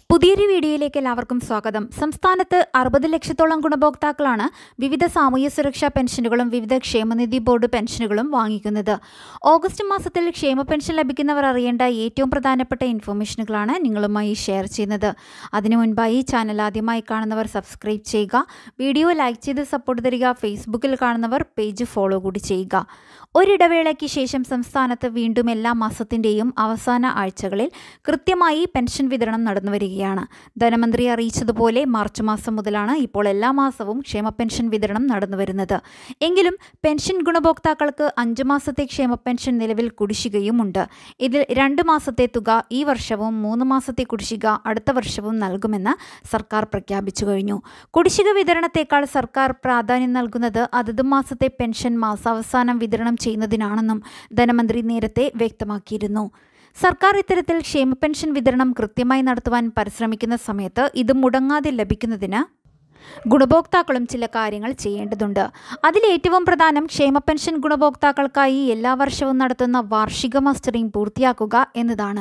പുതിയൊരു വീഡിയോയിലേക്ക് എല്ലാവർക്കും സ്വാഗതം. സംസ്ഥാനത്ത് 60 ലക്ഷത്തോളം ഗുണഭോക്താക്കളാണ് വിവിധ സാമൂഹ്യ സുരക്ഷാ പെൻഷനുകളും വിവിധ ക്ഷേമനിധി ബോർഡ് പെൻഷനുകളും വാങ്ങിക്കുന്നത്. ഓഗസ്റ്റ് മാസത്തിൽ ക്ഷേമ പെൻഷൻ ലഭിക്കുന്നവർ അറിയേണ്ട ഏറ്റവും പ്രധാനപ്പെട്ട ഇൻഫർമേഷനുകളാണ് നിങ്ങളുമായി ഷെയർ ചെയ്യുന്നത്. അതിനു മുൻപായി ചാനൽ ആദ്യമായി കാണുന്നവർ സബ്സ്ക്രൈബ് ചെയ്യുക, വീഡിയോ ലൈക്ക് ചെയ്ത് സപ്പോർട്ട് തരിക, ഫേസ്ബുക്കിൽ കാണുന്നവർ പേജ് ഫോളോ കൂടി ചെയ്യുക. ഒരിടവേളയ്ക്ക് ശേഷം സംസ്ഥാനത്ത് വീണ്ടും എല്ലാ മാസത്തിൻ്റെയും അവസാന ആഴ്ചകളിൽ കൃത്യമായി പെൻഷൻ വിതരണം നടന്നുവരികയാണ്. ധനമന്ത്രി അറിയിച്ചതുപോലെ മാർച്ച് മാസം മുതലാണ് ഇപ്പോൾ എല്ലാ മാസവും ക്ഷേമ പെൻഷൻ വിതരണം നടന്നുവരുന്നത്. എങ്കിലും പെൻഷൻ ഗുണഭോക്താക്കൾക്ക് 5 മാസത്തെ ക്ഷേമ പെൻഷൻ നിലവിൽ കുടിശ്ശികയുമുണ്ട്. ഇതിൽ 2 മാസത്തെ തുക ഈ വർഷവും 3 മാസത്തെ കുടിശ്ശിക അടുത്ത വർഷവും നൽകുമെന്ന് സർക്കാർ പ്രഖ്യാപിച്ചു കഴിഞ്ഞു. കുടിശ്ശിക വിതരണത്തേക്കാൾ സർക്കാർ പ്രാധാന്യം നൽകുന്നത് അതത് മാസത്തെ പെൻഷൻ മാസാവസാനം വിതരണം ചെയ്യുന്നതിനാണെന്നും ധനമന്ത്രി നേരത്തെ വ്യക്തമാക്കിയിരുന്നു. സർക്കാർ ഇത്തരത്തിൽ ക്ഷേമ പെൻഷൻ വിതരണം കൃത്യമായി നടത്തുവാൻ പരിശ്രമിക്കുന്ന സമയത്ത് ഇത് മുടങ്ങാതെ ലഭിക്കുന്നതിന് ഗുണഭോക്താക്കളും ചില കാര്യങ്ങൾ ചെയ്യേണ്ടതുണ്ട്. അതിലേറ്റവും പ്രധാനം ക്ഷേമ പെൻഷൻ ഗുണഭോക്താക്കൾക്കായി എല്ലാ വർഷവും നടത്തുന്ന വാർഷിക മസ്റ്ററിംഗ് പൂർത്തിയാക്കുക എന്നതാണ്.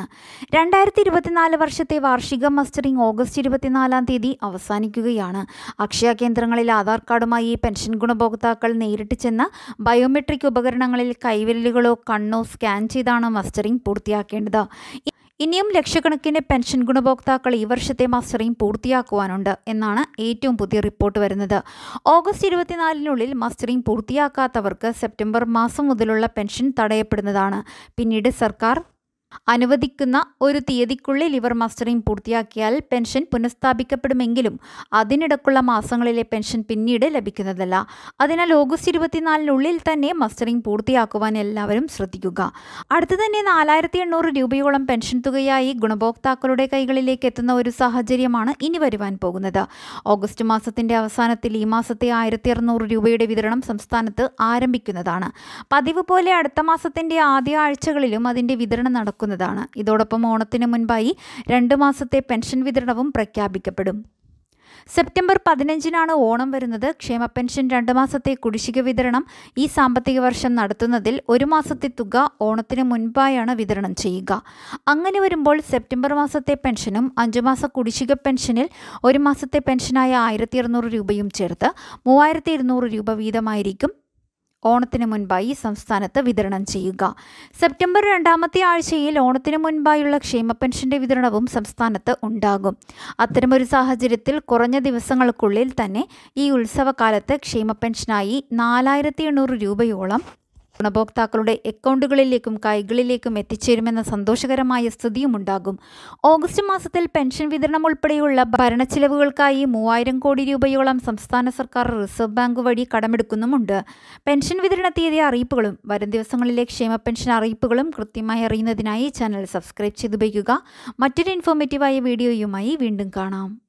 2024 വർഷത്തെ വാർഷിക മസ്റ്ററിംഗ് ഓഗസ്റ്റ് 24-ാം തീയതി അവസാനിക്കുകയാണ്. അക്ഷയ കേന്ദ്രങ്ങളിൽ ആധാർ കാർഡുമായി പെൻഷൻ ഗുണഭോക്താക്കൾ നേരിട്ട് ചെന്ന് ബയോമെട്രിക് ഉപകരണങ്ങളിൽ കൈവിരലുകളോ കണ്ണോ സ്കാൻ ചെയ്താണ് മസ്റ്ററിംഗ് പൂർത്തിയാക്കേണ്ടത്. ഇനിയും ലക്ഷക്കണക്കിന് പെൻഷൻ ഗുണഭോക്താക്കൾ ഈ വർഷത്തെ മസ്റ്ററിംഗ് പൂർത്തിയാക്കുവാനുണ്ട് എന്നാണ് ഏറ്റവും പുതിയ റിപ്പോർട്ട് വരുന്നത്. ഓഗസ്റ്റ് 24-നുള്ളിൽ മസ്റ്ററിംഗ് പൂർത്തിയാക്കാത്തവർക്ക് സെപ്റ്റംബർ മാസം മുതലുള്ള പെൻഷൻ തടയപ്പെടുന്നതാണ്. പിന്നീട് സർക്കാർ അനുവദിക്കുന്ന ഒരു തീയതിക്കുള്ളിൽ ഇവർ മസ്റ്ററിംഗ് പൂർത്തിയാക്കിയാൽ പെൻഷൻ പുനഃസ്ഥാപിക്കപ്പെടുമെങ്കിലും അതിനിടക്കുള്ള മാസങ്ങളിലെ പെൻഷൻ പിന്നീട് ലഭിക്കുന്നതല്ല. അതിനാൽ ഓഗസ്റ്റ് 24-നുള്ളിൽ തന്നെ മസ്റ്ററിംഗ് പൂർത്തിയാക്കുവാൻ എല്ലാവരും ശ്രദ്ധിക്കുക. അടുത്തു തന്നെ 4800 രൂപയോളം പെൻഷൻ തുകയായി ഗുണഭോക്താക്കളുടെ കൈകളിലേക്ക് എത്തുന്ന ഒരു സാഹചര്യമാണ് ഇനി വരുവാൻ പോകുന്നത്. ഓഗസ്റ്റ് മാസത്തിന്റെ അവസാനത്തിൽ ഈ മാസത്തെ 1600 രൂപയുടെ വിതരണം സംസ്ഥാനത്ത് ആരംഭിക്കുന്നതാണ്. പതിവ് പോലെ അടുത്ത മാസത്തിന്റെ ആദ്യ ആഴ്ചകളിലും അതിന്റെ വിതരണം നടക്കുന്നതാണ്. ഇതോടൊപ്പം ഓണത്തിന് മുൻപായി 2 മാസത്തെ പെൻഷൻ വിതരണവും പ്രഖ്യാപിക്കപ്പെടും. സെപ്റ്റംബർ 15-നാണ് ഓണം വരുന്നത്. ക്ഷേമ പെൻഷൻ 2 മാസത്തെ കുടിശ്ശിക വിതരണം ഈ സാമ്പത്തിക വർഷം നടത്തുന്നതിൽ 1 മാസത്തെ തുക ഓണത്തിന് മുൻപായാണ് വിതരണം ചെയ്യുക. അങ്ങനെ വരുമ്പോൾ സെപ്റ്റംബർ മാസത്തെ പെൻഷനും 5 മാസ കുടിശ്ശിക പെൻഷനിൽ 1 മാസത്തെ പെൻഷനായ 1600 രൂപയും ചേർത്ത് 3200 രൂപ വീതമായിരിക്കും ഓണത്തിന് മുൻപായി സംസ്ഥാനത്ത് വിതരണം ചെയ്യുക. സെപ്റ്റംബർ 2-ാമത്തെ ആഴ്ചയിൽ ഓണത്തിന് മുൻപായുള്ള ക്ഷേമ പെൻഷന്റെ വിതരണവും സംസ്ഥാനത്ത് ഉണ്ടാകും. അത്തരമൊരു സാഹചര്യത്തിൽ കുറഞ്ഞ ദിവസങ്ങൾക്കുള്ളിൽ തന്നെ ഈ ഉത്സവകാലത്ത് ക്ഷേമ പെൻഷനായി 4800 രൂപയോളം ഗുണഭോക്താക്കളുടെ അക്കൗണ്ടുകളിലേക്കും കൈകളിലേക്കും എത്തിച്ചേരുമെന്ന സന്തോഷകരമായ സ്ഥിതിയുമുണ്ടാകും. ഓഗസ്റ്റ് മാസത്തിൽ പെൻഷൻ വിതരണം ഉൾപ്പെടെയുള്ള ഭരണച്ചിലവുകൾക്കായി 3000 കോടി രൂപയോളം സംസ്ഥാന സർക്കാർ റിസർവ് ബാങ്ക് വഴി കടമെടുക്കുന്നുമുണ്ട്. പെൻഷൻ വിതരണ തീയതി അറിയിപ്പുകളും വരും ദിവസങ്ങളിലെ ക്ഷേമ പെൻഷൻ അറിയിപ്പുകളും കൃത്യമായി അറിയുന്നതിനായി ചാനൽ സബ്സ്ക്രൈബ് ചെയ്തു വയ്ക്കുക. മറ്റൊരു ഇൻഫോർമേറ്റീവായ വീഡിയോയുമായി വീണ്ടും കാണാം.